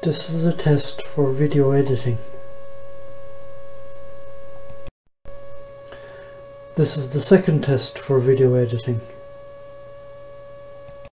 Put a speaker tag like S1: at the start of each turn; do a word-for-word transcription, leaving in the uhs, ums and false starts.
S1: This is a test for video editing. This is the second test for video editing.